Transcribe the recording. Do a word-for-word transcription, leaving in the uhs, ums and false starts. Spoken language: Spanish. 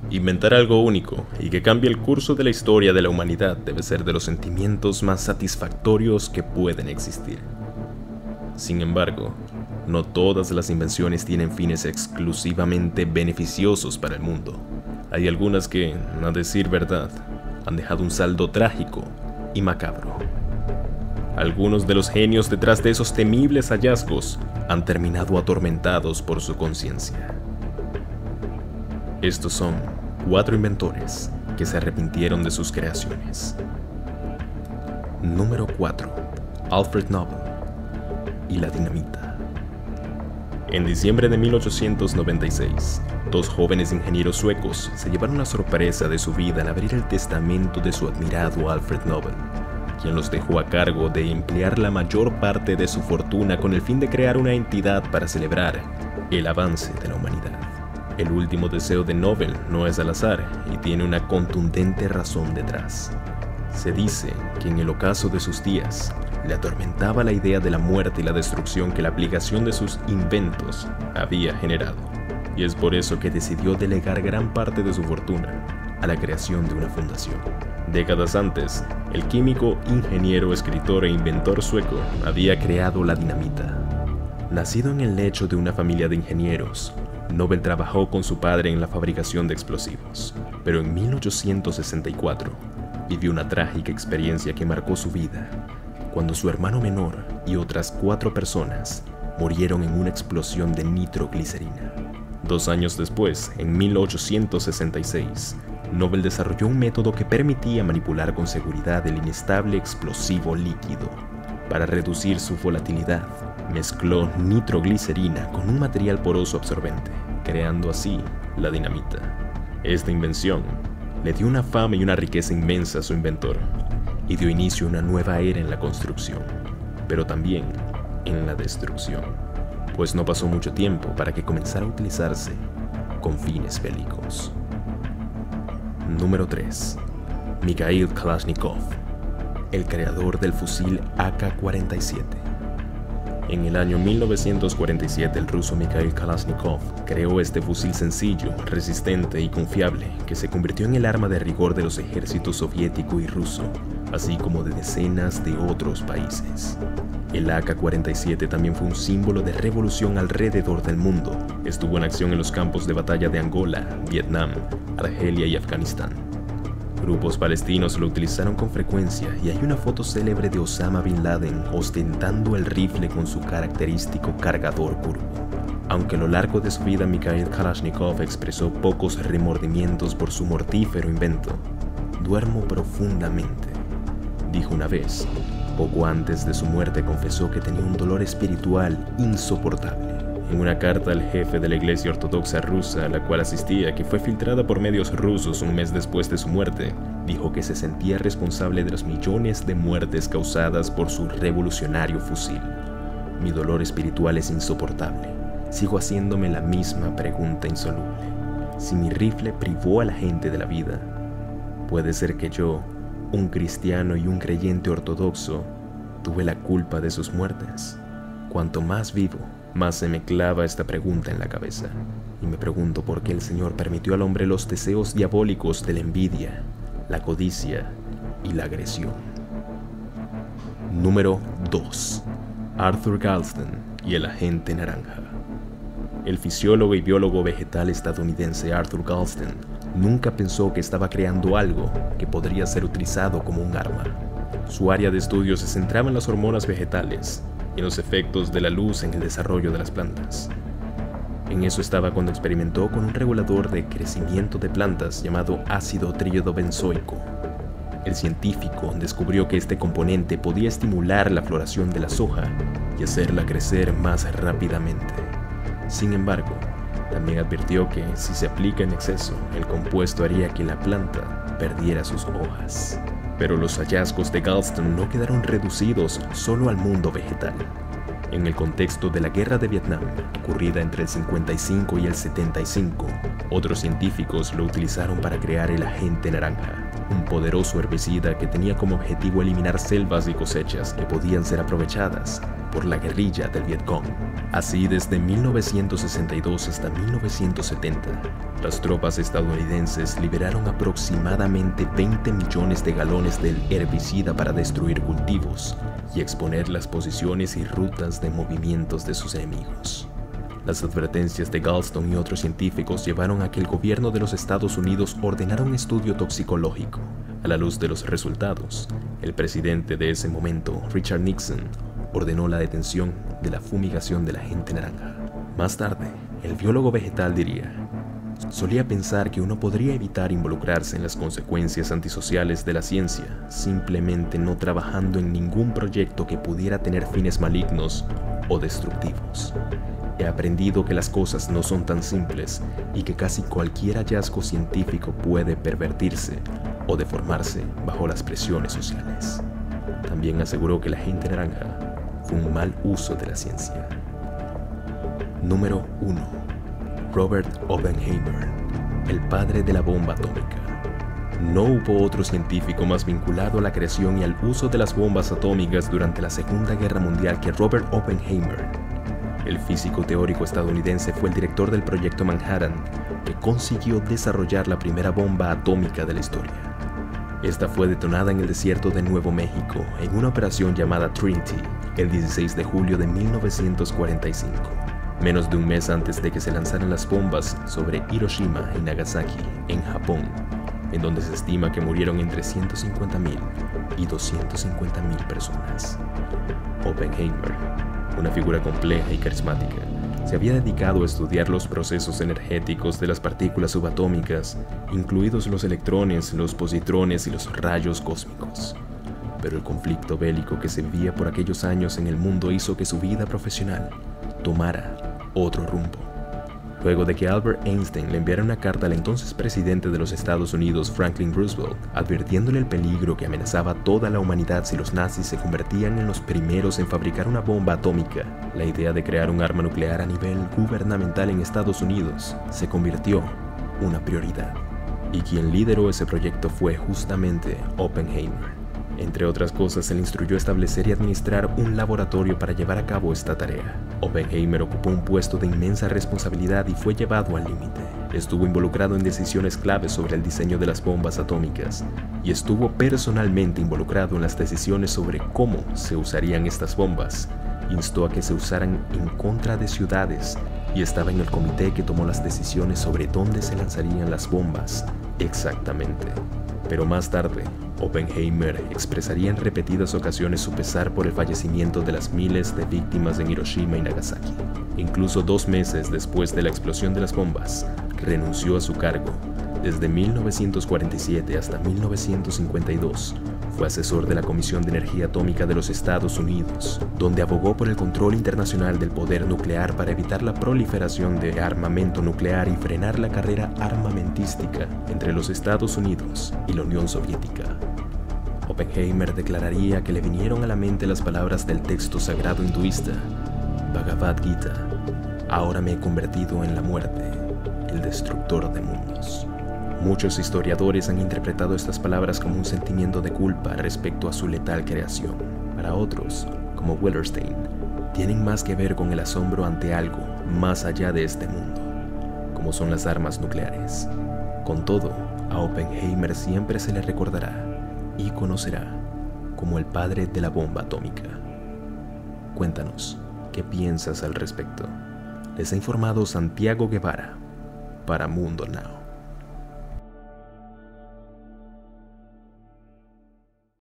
Inventar algo único y que cambie el curso de la historia de la humanidad debe ser de los sentimientos más satisfactorios que pueden existir. Sin embargo, no todas las invenciones tienen fines exclusivamente beneficiosos para el mundo. Hay algunas que, a decir verdad, han dejado un saldo trágico y macabro. Algunos de los genios detrás de esos temibles hallazgos han terminado atormentados por su conciencia. Estos son cuatro inventores que se arrepintieron de sus creaciones. Número cuatro. Alfred Nobel y la dinamita. En diciembre de mil ochocientos noventa y seis, dos jóvenes ingenieros suecos se llevaron la sorpresa de su vida al abrir el testamento de su admirado Alfred Nobel, quien los dejó a cargo de emplear la mayor parte de su fortuna con el fin de crear una entidad para celebrar el avance de la humanidad. El último deseo de Nobel no es al azar y tiene una contundente razón detrás. Se dice que en el ocaso de sus días le atormentaba la idea de la muerte y la destrucción que la aplicación de sus inventos había generado, y es por eso que decidió delegar gran parte de su fortuna a la creación de una fundación. Décadas antes, el químico, ingeniero, escritor e inventor sueco había creado la dinamita. Nacido en el lecho de una familia de ingenieros, Nobel trabajó con su padre en la fabricación de explosivos, pero en mil ochocientos sesenta y cuatro vivió una trágica experiencia que marcó su vida, cuando su hermano menor y otras cuatro personas murieron en una explosión de nitroglicerina. Dos años después, en mil ochocientos sesenta y seis, Nobel desarrolló un método que permitía manipular con seguridad el inestable explosivo líquido. Para reducir su volatilidad, mezcló nitroglicerina con un material poroso absorbente, creando así la dinamita. Esta invención le dio una fama y una riqueza inmensa a su inventor y dio inicio a una nueva era en la construcción, pero también en la destrucción, pues no pasó mucho tiempo para que comenzara a utilizarse con fines bélicos. Número tres. Mikhail Kalashnikov, el creador del fusil A K cuarenta y siete. En el año mil novecientos cuarenta y siete, el ruso Mikhail Kalashnikov creó este fusil sencillo, resistente y confiable que se convirtió en el arma de rigor de los ejércitos soviético y ruso, así como de decenas de otros países. El A K cuarenta y siete también fue un símbolo de revolución alrededor del mundo. Estuvo en acción en los campos de batalla de Angola, Vietnam, Argelia y Afganistán. Grupos palestinos lo utilizaron con frecuencia y hay una foto célebre de Osama Bin Laden ostentando el rifle con su característico cargador curvo. Aunque a lo largo de su vida Mikhail Kalashnikov expresó pocos remordimientos por su mortífero invento, «Duermo profundamente», dijo una vez. Poco antes de su muerte confesó que tenía un dolor espiritual insoportable. En una carta al jefe de la Iglesia Ortodoxa rusa a la cual asistía, que fue filtrada por medios rusos un mes después de su muerte, dijo que se sentía responsable de los millones de muertes causadas por su revolucionario fusil. Mi dolor espiritual es insoportable. Sigo haciéndome la misma pregunta insoluble. Si mi rifle privó a la gente de la vida, puede ser que yo, un cristiano y un creyente ortodoxo, tuve la culpa de sus muertes. Cuanto más vivo, más se me clava esta pregunta en la cabeza, y me pregunto por qué el Señor permitió al hombre los deseos diabólicos de la envidia, la codicia y la agresión. Número dos. Arthur Galston y el agente naranja. El fisiólogo y biólogo vegetal estadounidense Arthur Galston nunca pensó que estaba creando algo que podría ser utilizado como un arma. Su área de estudio se centraba en las hormonas vegetales y en los efectos de la luz en el desarrollo de las plantas. En eso estaba cuando experimentó con un regulador de crecimiento de plantas llamado ácido triodobenzoico. El científico descubrió que este componente podía estimular la floración de la soja y hacerla crecer más rápidamente. Sin embargo, también advirtió que si se aplica en exceso, el compuesto haría que la planta perdiera sus hojas. Pero los hallazgos de Galston no quedaron reducidos solo al mundo vegetal. En el contexto de la Guerra de Vietnam, ocurrida entre el cincuenta y cinco y el setenta y cinco, otros científicos lo utilizaron para crear el agente naranja, un poderoso herbicida que tenía como objetivo eliminar selvas y cosechas que podían ser aprovechadas por la guerrilla del Vietcong. Así, desde mil novecientos sesenta y dos hasta mil novecientos setenta, las tropas estadounidenses liberaron aproximadamente veinte millones de galones del herbicida para destruir cultivos y exponer las posiciones y rutas de movimientos de sus enemigos. Las advertencias de Galston y otros científicos llevaron a que el gobierno de los Estados Unidos ordenara un estudio toxicológico. A la luz de los resultados, el presidente de ese momento, Richard Nixon, ordenó la detención de la fumigación del agente naranja. Más tarde, el biólogo vegetal diría: solía pensar que uno podría evitar involucrarse en las consecuencias antisociales de la ciencia, simplemente no trabajando en ningún proyecto que pudiera tener fines malignos o destructivos. He aprendido que las cosas no son tan simples y que casi cualquier hallazgo científico puede pervertirse o deformarse bajo las presiones sociales. También aseguró que el agente naranja fue un mal uso de la ciencia. Número uno. Robert Oppenheimer, el padre de la bomba atómica. No hubo otro científico más vinculado a la creación y al uso de las bombas atómicas durante la Segunda Guerra Mundial que Robert Oppenheimer. El físico teórico estadounidense fue el director del proyecto Manhattan, que consiguió desarrollar la primera bomba atómica de la historia. Esta fue detonada en el desierto de Nuevo México en una operación llamada Trinity el dieciséis de julio de mil novecientos cuarenta y cinco. Menos de un mes antes de que se lanzaran las bombas sobre Hiroshima y Nagasaki, en Japón, en donde se estima que murieron entre ciento cincuenta mil y doscientas cincuenta mil personas. Oppenheimer, una figura compleja y carismática, se había dedicado a estudiar los procesos energéticos de las partículas subatómicas, incluidos los electrones, los positrones y los rayos cósmicos. Pero el conflicto bélico que se vivía por aquellos años en el mundo hizo que su vida profesional tomara otro rumbo. Luego de que Albert Einstein le enviara una carta al entonces presidente de los Estados Unidos, Franklin Roosevelt, advirtiéndole el peligro que amenazaba a toda la humanidad si los nazis se convertían en los primeros en fabricar una bomba atómica, la idea de crear un arma nuclear a nivel gubernamental en Estados Unidos se convirtió en una prioridad. Y quien lideró ese proyecto fue justamente Oppenheimer. Entre otras cosas, se le instruyó establecer y administrar un laboratorio para llevar a cabo esta tarea. Oppenheimer ocupó un puesto de inmensa responsabilidad y fue llevado al límite. Estuvo involucrado en decisiones claves sobre el diseño de las bombas atómicas y estuvo personalmente involucrado en las decisiones sobre cómo se usarían estas bombas. Instó a que se usaran en contra de ciudades y estaba en el comité que tomó las decisiones sobre dónde se lanzarían las bombas exactamente. Pero más tarde, Oppenheimer expresaría en repetidas ocasiones su pesar por el fallecimiento de las miles de víctimas en Hiroshima y Nagasaki. Incluso dos meses después de la explosión de las bombas, renunció a su cargo. Desde mil novecientos cuarenta y siete hasta mil novecientos cincuenta y dos, fue asesor de la Comisión de Energía Atómica de los Estados Unidos, donde abogó por el control internacional del poder nuclear para evitar la proliferación de armamento nuclear y frenar la carrera armamentística entre los Estados Unidos y la Unión Soviética. Oppenheimer declararía que le vinieron a la mente las palabras del texto sagrado hinduista, Bhagavad Gita: ahora me he convertido en la muerte, el destructor de mundos. Muchos historiadores han interpretado estas palabras como un sentimiento de culpa respecto a su letal creación. Para otros, como Wallerstein, tienen más que ver con el asombro ante algo más allá de este mundo, como son las armas nucleares. Con todo, a Oppenheimer siempre se le recordará y conocerá como el padre de la bomba atómica. Cuéntanos, ¿qué piensas al respecto? Les ha informado Santiago Guevara para Mundo Now.